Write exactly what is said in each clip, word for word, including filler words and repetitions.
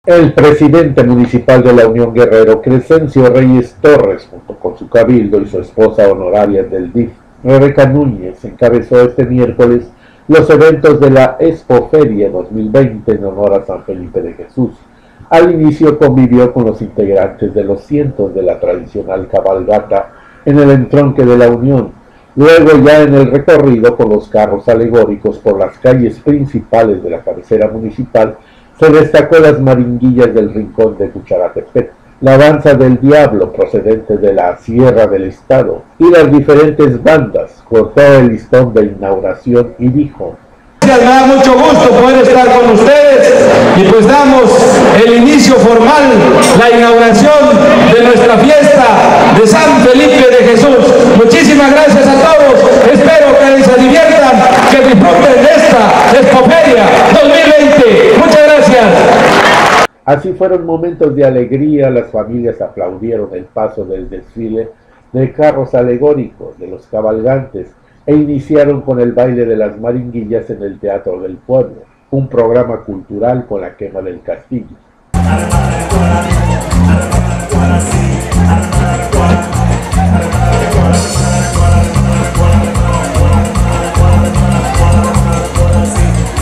El presidente municipal de la Unión Guerrero, Crescencio Reyes Torres, junto con su cabildo y su esposa honoraria del D I F, Rebeca Núñez, encabezó este miércoles los eventos de la Expoferia dos mil veinte en honor a San Felipe de Jesús. Al inicio convivió con los integrantes de los cientos de la tradicional cabalgata en el entronque de la Unión, luego ya en el recorrido con los carros alegóricos por las calles principales de la cabecera municipal. Se destacó las maringuillas del Rincón de Cucharatepec, la danza del diablo procedente de la Sierra del Estado y las diferentes bandas. Cortó el listón de inauguración y dijo: me da mucho gusto poder estar con ustedes y pues damos el inicio formal, la inauguración de nuestra fiesta de San Felipe de Jesús. Muchísimas gracias a todos, espero que se diviertan, que disfruten de esta Expoferia dos mil veinte. Muchas gracias. Así fueron momentos de alegría, las familias aplaudieron el paso del desfile de carros alegóricos de los cabalgantes e iniciaron con el baile de las maringuillas en el Teatro del Pueblo, un programa cultural con la quema del castillo.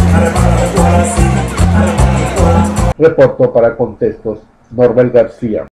Reportó para Contextos Norbel García.